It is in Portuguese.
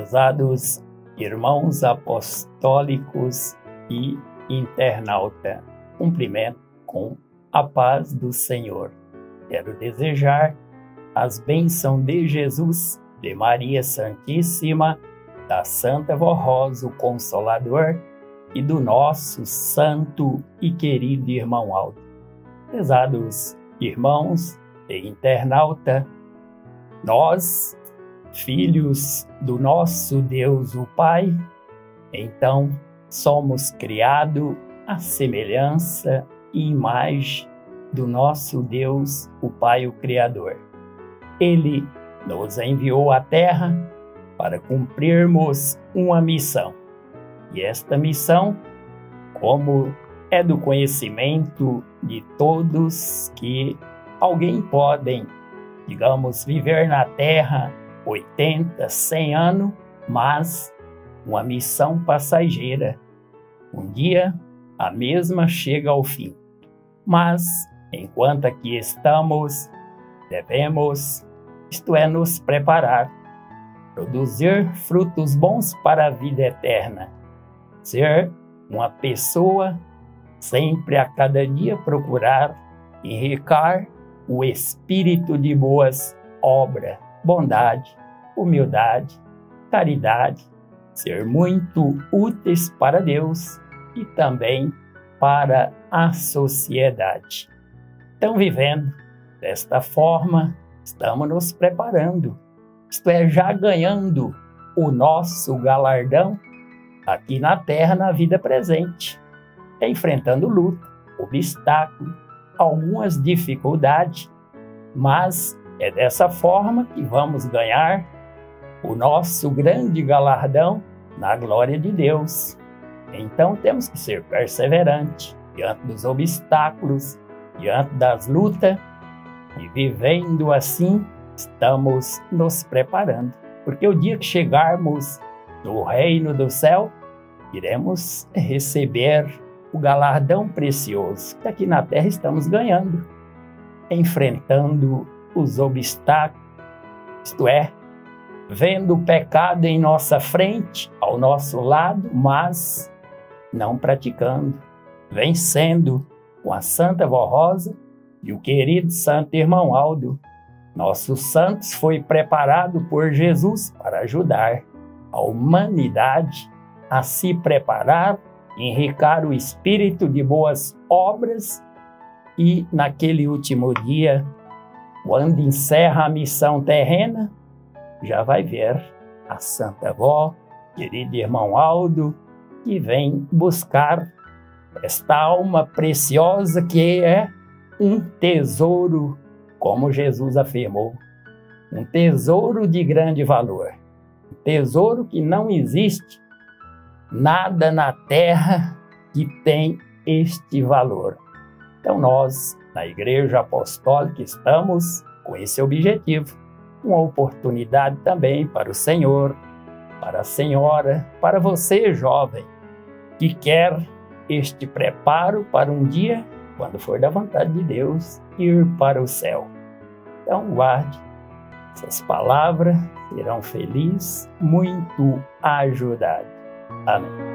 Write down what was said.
Prezados irmãos apostólicos e internauta, cumprimento com a paz do Senhor. Quero desejar as bênçãos de Jesus, de Maria Santíssima, da Santa Vó Rosa, o Consolador, e do nosso santo e querido irmão Aldo. Prezados irmãos e internauta, nós, filhos do nosso Deus o Pai, então somos criados à semelhança e imagem do nosso Deus, o Pai, o Criador. Ele nos enviou à Terra para cumprirmos uma missão. E esta missão, como é do conhecimento de todos, que alguém podem, digamos, viver na Terra 80, 100 anos, mas uma missão passageira. Um dia a mesma chega ao fim. Mas, enquanto aqui estamos, devemos, isto é, nos preparar, produzir frutos bons para a vida eterna, ser uma pessoa, sempre a cada dia procurar enriquecer o espírito de boas obras, bondade, humildade, caridade, ser muito úteis para Deus e também para a sociedade. Então, vivendo desta forma, estamos nos preparando, isto é, já ganhando o nosso galardão aqui na Terra, na vida presente, enfrentando luta, obstáculo, algumas dificuldades, mas é dessa forma que vamos ganhar o nosso grande galardão na glória de Deus. Então temos que ser perseverantes diante dos obstáculos, diante das lutas, e vivendo assim, estamos nos preparando. Porque o dia que chegarmos no reino do céu, iremos receber o galardão precioso que aqui na terra estamos ganhando, enfrentando os obstáculos, isto é, vendo o pecado em nossa frente, ao nosso lado, mas não praticando, vencendo com a Santa Vó Rosa e o querido Santo Irmão Aldo. Nossos santos foi preparado por Jesus para ajudar a humanidade a se preparar, enriquecer o espírito de boas obras e, naquele último dia, quando encerra a missão terrena, já vai ver a Santa Vó, querido irmão Aldo, que vem buscar esta alma preciosa que é um tesouro, como Jesus afirmou, um tesouro de grande valor, um tesouro que não existe nada na terra que tem este valor. Então nós, na Igreja Apostólica, estamos com esse objetivo, uma oportunidade também para o Senhor, para a Senhora, para você, jovem, que quer este preparo para um dia, quando for da vontade de Deus, ir para o céu. Então guarde essas palavras, serão felizes, muito ajudados. Amém.